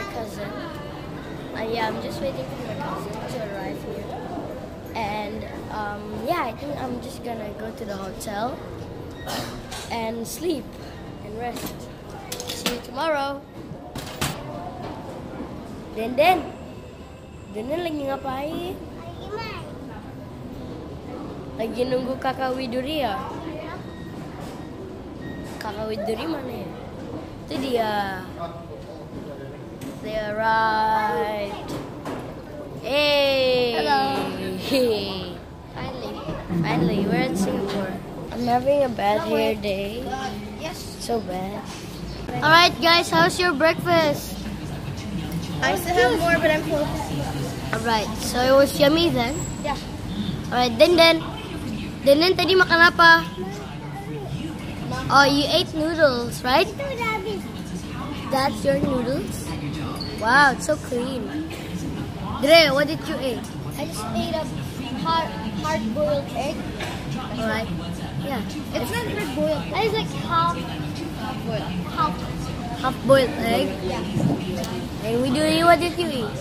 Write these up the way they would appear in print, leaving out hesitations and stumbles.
cousin. Yeah, I'm just waiting for my cousin to arrive here. And yeah, I think I'm just gonna go to the hotel and sleep and rest. See you tomorrow. Denden lagi ngapain? Lagi nunggu kakak Widuri ya? Kakak Widuri mana ya? Itu dia. They arrived. Hey! Hello. Finally, we're in Singapore. I'm having a bad hair day. Yes. So bad. Alright guys, how's your breakfast? I still have more, but I'm full. Alright, so it was yummy then? Yeah. Alright, Denden tadi makan apa? Oh, you ate noodles, right? That's your noodles? Wow, it's so clean. Dre, what did you eat? I just ate a hard-boiled egg. Alright. Yeah. It's not hard-boiled. It's like half-boiled. Half-boiled egg? Yeah. And Widuri, what did you eat?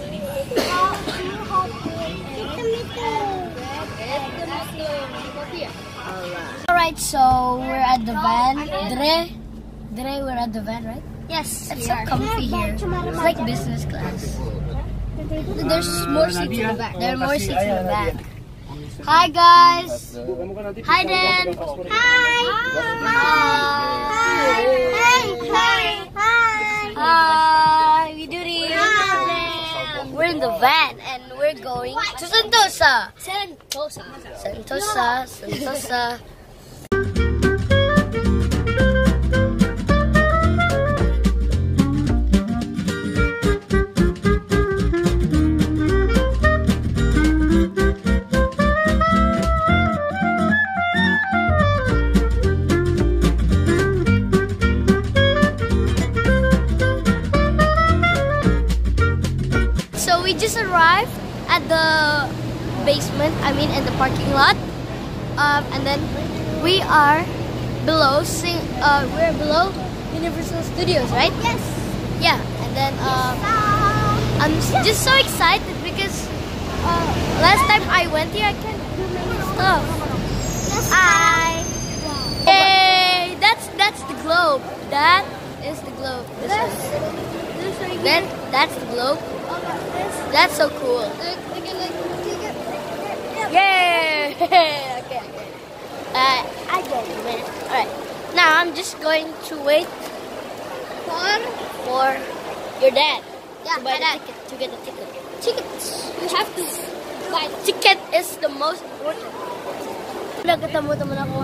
Alright, so we're at the van. Dre, we're at the van, right? Yes, It's so comfy here. It's like business class. There's more seats in the back. There are more seats in the back. Hi guys! Hi Dan! Hi! Hi! Widuri! We're in the van and we're going to Sentosa! Sentosa. So we just arrived at the basement, in the parking lot. And then we are below, we're below Universal Studios, right? Yes. Yeah, and then I'm just so excited because last time I went here, I can't do many stuff. Hi. Hey, that's the globe. That is the globe. That's the globe. That's so cool. Yay! Okay. I get it, man. Alright. Now I'm just going to wait for your dad. Yeah, to buy my dad. to get the ticket. Tickets. You have to buy the Ticket is the most important. Udah ketemu temen aku.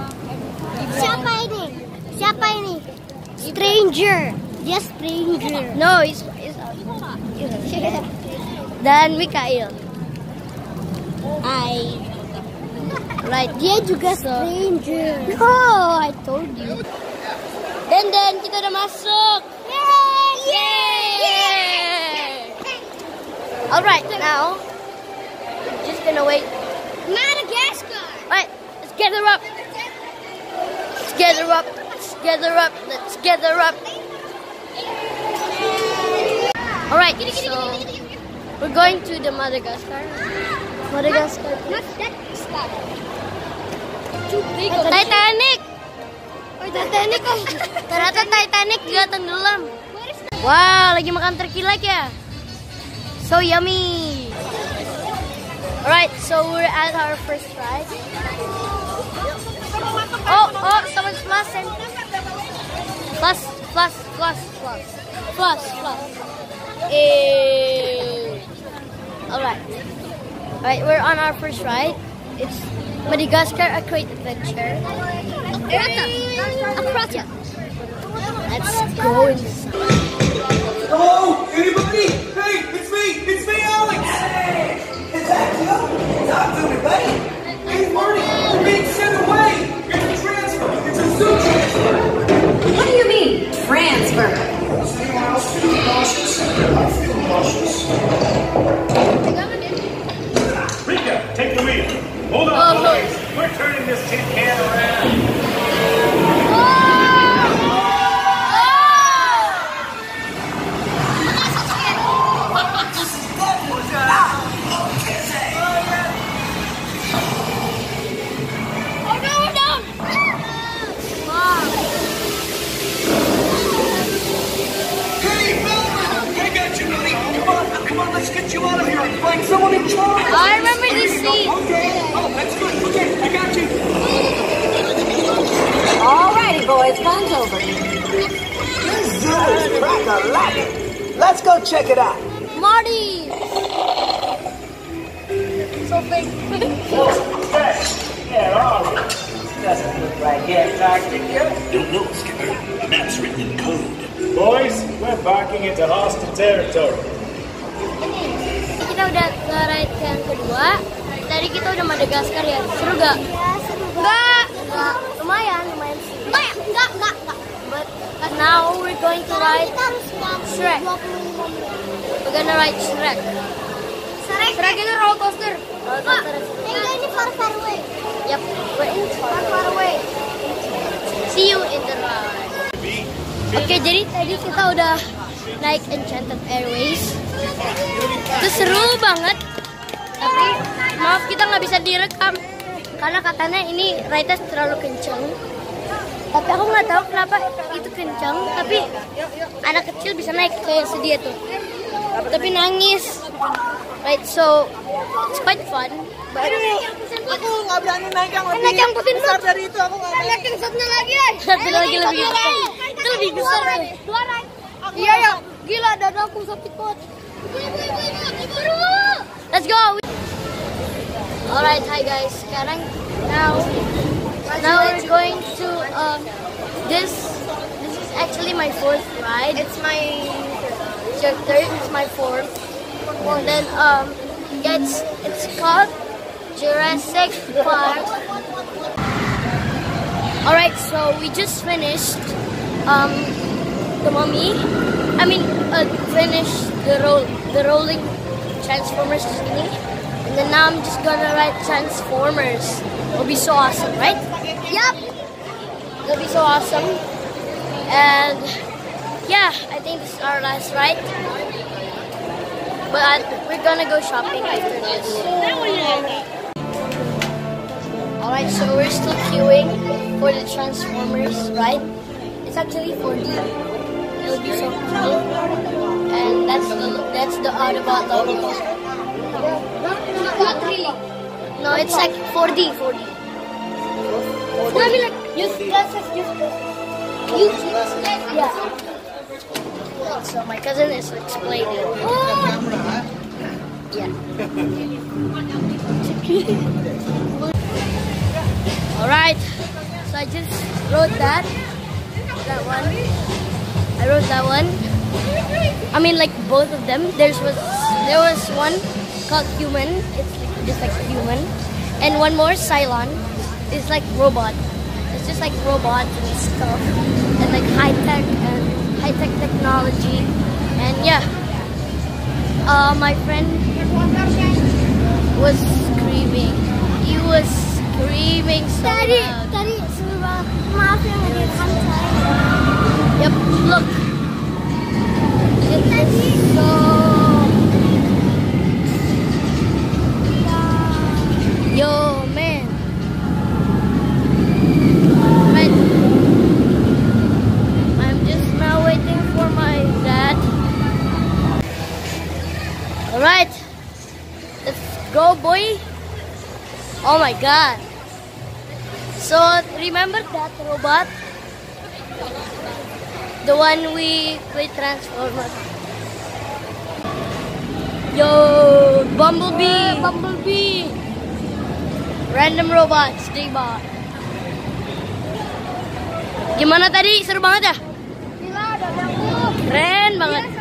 Siapa ini? Stranger. Just stranger. No, he's Dan Mikael. Right. Dia juga stranger. No, I told you. Dan kita udah masuk. Yay! Alright, now just gonna wait. Madagascar. Alright, let's gather up. Let's gather up. Alright, so we're going to the Madagascar. Not that stuff. Too big. Titanic! Titanic. Ternyata Titanic juga tenggelam. Wow, lagi makan turkey leg ya? So yummy! Alright, so we're at our first ride. Oh, someone's flossing. Floss. Alright, we're on our first ride. It's Madagascar, a great adventure. Aquatia. Let's go inside. Hello, anybody? Hey, it's me, Alex. Hey, is that you? Talk to me, buddy. Hey, Marty, you're being sent away. It's a transfer. It's a zoo transfer. What do you mean, transfer? Does anyone else feel nauseous? I feel nauseous. Rika, take the wheel. Hold on, boys. We're turning this tin can around. let's get you out of here and find someone in charge. I remember this scene. Okay. Oh, that's good. Okay, I got you. Alrighty, boys, fun's over. This zoo is crack-a-lackin'. Let's go check it out. Marty. So big. Yeah, all right. Doesn't look like Antarctica. Don't know, Skipper. The map's written in code. Boys, we're backing into hostile territory. Kita udah ke ride yang kedua. Tadi kita udah Madagaskar ya. Seru gak? Enggak. Lumayan sih. Enggak. But now we're going to ride Shrek. We're gonna ride Shrek. Shrek itu roller coaster. Ini far away. Yep, we're in far away. See you in the ride. Oke, jadi tadi kita udah naik Enchanted Airways. Itu seru banget. Tapi maaf kita nggak bisa direkam karena katanya ini ride terlalu kencang. Tapi aku nggak tahu kenapa itu kencang. Tapi anak kecil bisa naik kayak sedia tuh. Tapi nangis. Right, so it's quite fun. But Aku nggak berani naik yang naik yang putih besar dari itu. Aku nggak naik yang satunya lagi. Satu lagi lebih besar. Itu lebih besar. Dua naik. Iya ya, gila dadaku sakit banget. Let's go. Alright, hi guys. Sekarang now we're going to this is actually my fourth ride. It's your third. It's my fourth. And then it's called Jurassic Park. Alright, so we just finished the Mummy. I mean, finished the rolling Transformers thingy. And then now I'm just gonna ride Transformers. It'll be so awesome, right? Yep. It'll be so awesome. And yeah, I think this is our last ride. But we're gonna go shopping after this. Alright, so we're still queuing for the Transformers ride. It's actually 4D. It'll be so cool. And that's the Autobot logo. Not really. No, it's like 4D. I mean like useless. Yeah. So my cousin is explaining. Yeah. Alright. So I just wrote that one. I wrote that one. I mean like both of them. There was one called Human. It's just like human. And one more, Cylon. It's like robot. It's just like robots and stuff. And like high-tech technology. And yeah. My friend was screaming. He was screaming so loud. Tadi suruh maaf yang ada kantor. Yep, look. It's so... Yo, man. Right. I'm just now waiting for my dad. Alright. Let's go, boy. Oh my god. So, remember that robot? The one we played Transformers. Yo, Bumblebee. Random robots, diba? Gimana tadi? Seru banget ya? Gila, dadaku. Keren banget.